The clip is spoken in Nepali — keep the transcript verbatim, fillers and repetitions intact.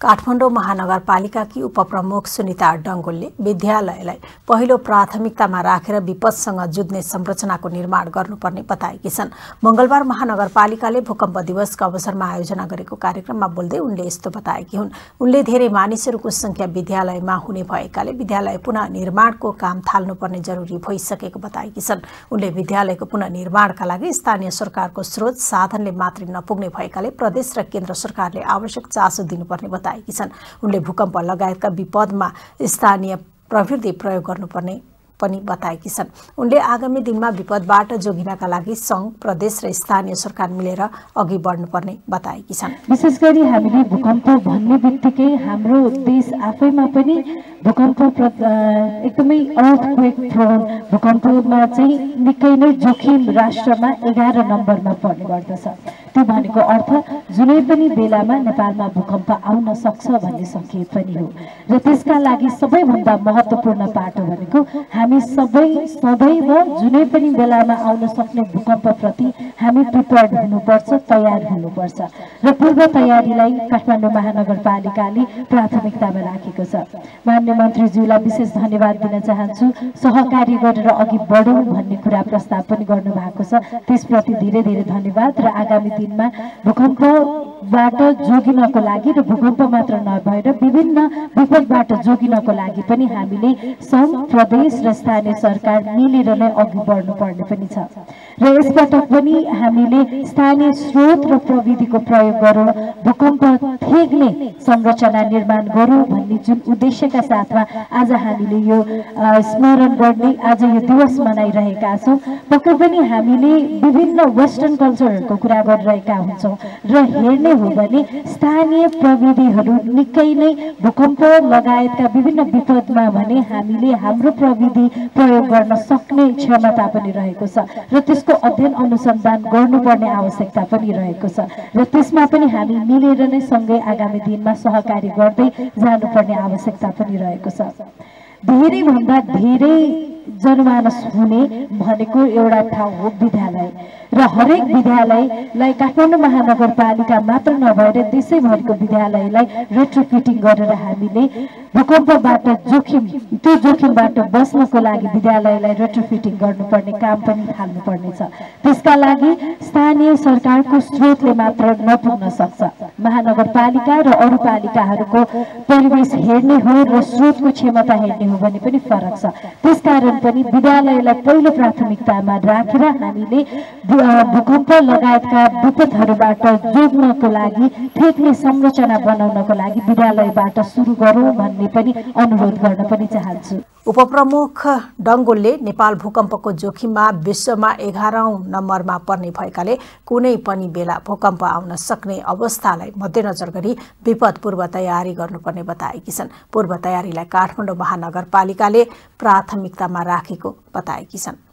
काठमाडौँ महानगरपालिकाकी उपप्रमुख सुनिता डङ्गोलले विद्यालयलाई पहिलो प्राथमिकतामा राखेर विपदसँग जुझ्ने संरचनाको निर्माण गर्नुपर्ने बताएकी छन्। मंगलबार महानगरपालिकाले भूकम्प दिवसका अवसरमा आयोजना गरेको कार्यक्रममा बोल्दै उनले यस्तो बताएकी हुन्। उनले धेरै मानिसहरूको संख्या विद्यालयमा हुने भएकाले विद्यालय पुनः निर्माणको काम थाल्नुपर्ने जरुरी भइसकेको बताएकी छन्। उनले विद्यालयको पुनः निर्माणका लागि स्थानीय सरकारको स्रोत साधनले मात्रै नपुग्ने भएकाले प्रदेश र केन्द्र सरकारले आवश्यक चासो दिनुपर्ने बताए। उनले भूकम्प लगायतका विपदमा स्थानीय प्रविधि प्रयोग गर्नुपर्ने पनि बताएकी छन्। उनले आगामी दिनमा विपदबाट जोगिनका लागि संघ, प्रदेश र स्थानीय सरकार मिलेर अघि बढ्नुपर्ने बताएकी छन्। विशेष गरी हामीले भूकम्प भन्ने बित्तिकै हाम्रो देश आफैमा पनि भूकम्प एकदमै अर्थक्वेक प्रोन भूकम्पमा चाहिँ निकै नै जोखिम राष्ट्रमा एघार नम्बरमा पर्ने गर्दछ। त्यो भनेको अर्थ जुनै पनि बेलामा नेपालमा भूकम्प आउन सक्छ भन्ने सङ्केत पनि हो र त्यसका लागि सबैभन्दा महत्त्वपूर्ण पाटो भनेको हामी सबै सदैव जुनै पनि बेलामा आउन सक्ने भूकम्पप्रति हामी प्रिपेयर्ड हुनुपर्छ, तयार हुनुपर्छ र पूर्व तयारीलाई काठमाडौँ महानगरपालिकाले प्राथमिकतामा राखेको छ। माननीय मन्त्रीज्यूलाई विशेष धन्यवाद दिन चाहन्छु। सहकारी गरेर अघि बढौँ भन्ने कुरा प्रस्ताव पनि गर्नुभएको छ, त्यसप्रति धेरै धेरै धन्यवाद र आगामी दिनमा भूकम्पबाट जोगिनको लागि र भूकम्प मात्र नभएर विभिन्न विपदबाट जोगिनको लागि पनि हामीले संघ, प्रदेश र स्थानीय सरकार मिलेर नै अघि बढ्नुपर्ने पनि छ र यसपटक पनि हामीले स्थानीय स्रोत र प्रविधिको प्रयोग गरौँ, भूकम्प थेग्ने संरचना निर्माण गरौँ भन्ने जुन उद्देश्यका साथमा आज हामीले यो स्मरण गर्ने आज यो दिवस मनाइरहेका छौँ। पक्कै पनि हामीले विभिन्न वेस्टर्न कल्चरहरूको कुरा गरिरहेका हुन्छौँ र हेर्ने हो भने स्थानीय प्रविधिहरू निकै नै भूकम्प लगायतका विभिन्न विपदमा भने हामीले हाम्रो प्रविधि प्रयोग गर्न सक्ने क्षमता पनि रहेको छ र त्यसको अध्ययन अनुसन्धान गर्नुपर्ने आवश्यकता पनि रहेको छ र त्यसमा पनि हामी मिलेर नै सँगै आगामी दिनमा सहकारी गर्दै जानुपर्ने आवश्यकता पनि रहेको छ। धेरै भन्दा धेरै जनमानस हुने भनेको एउटा ठाउँ हो विद्यालय र हरेक विद्यालयलाई काठमाडौँ महानगरपालिका मात्र नभएर देशैभरिको विद्यालयलाई रेट्रोफिटिङ गरेर हामीले भूकम्पबाट जोखिम त्यो जोखिमबाट बस्नको लागि विद्यालयलाई रेट्रोफिटिङ गर्नुपर्ने काम पनि थाल्नुपर्ने छ। त्यसका लागि स्थानीय सरकारको स्रोतले मात्र नपुग्न सक्छ। महानगरपालिका र अरू पालिकाहरूको परिवेश हेर्ने हो र स्रोतको क्षमता हेर्ने हो भने पनि फरक छ। त्यसकारण पनि विद्यालयलाई पहिलो प्राथमिकतामा राखेर हामीले भूकम्प लगायतका विपदहरूबाट जोड्नको लागि ठेक्ने संरचना बनाउनको लागि विद्यालयबाट सुरु गरौँ भन्ने पनि अनुरोध गर्न पनि चाहन्छु। उपप्रमुख डङ्गोलले नेपाल भूकम्पको जोखिममा विश्वमा एघारौं नम्बरमा पर्ने भएकाले कुनै पनि बेला भूकम्प आउन सक्ने अवस्थालाई मध्यनजर गरी विपद पूर्व तयारी गर्नुपर्ने बताएकी छन्। पूर्व तयारीलाई काठमाडौँ महानगरपालिकाले प्राथमिकतामा राखेको बताएकी छन्।